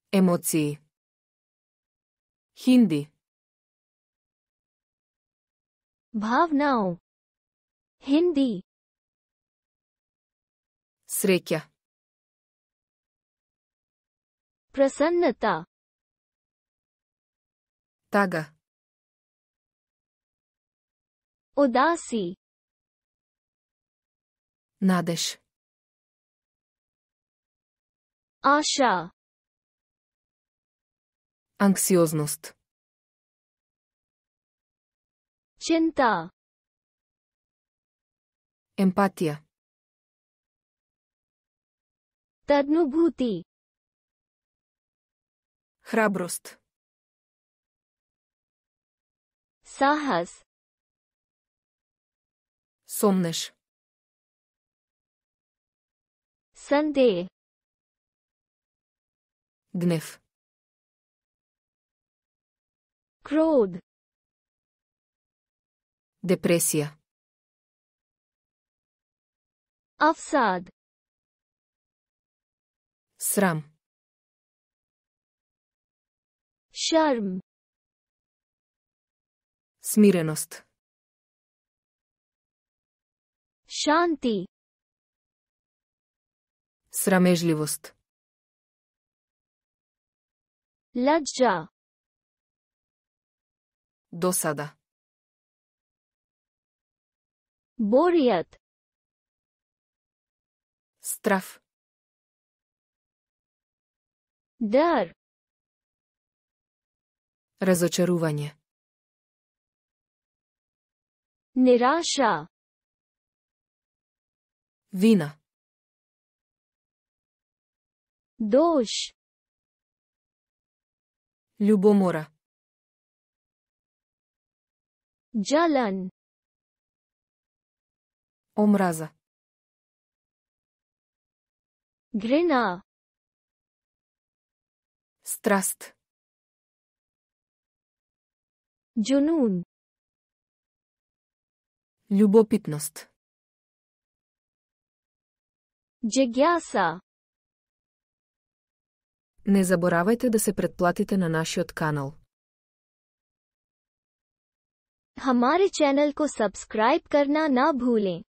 Емоции. Хинди. भावनाओं हिंदी Среќа. प्रसन्नता Тага. उदासी Надеж. आशा Анксиозност. चिंता Емпатија. तदनुभूति Храброст. साहस Сомнеш. संदेह Гнев. क्रोध Депресија. अवसाद Срам. शर्म Смиреност. शांति Срамежливост. लज्जा Досада. बोरियत Страф. डर Разочарување. निराशा Вина. दोष Љубомора. जलन Омраза. घृणा Страст. जुनून Љубопитност. जिज्ञासा Не заборавајте да се претплатите на нашиот канал. हमारे चैनल को सब्सक्राइब करना ना भूलें।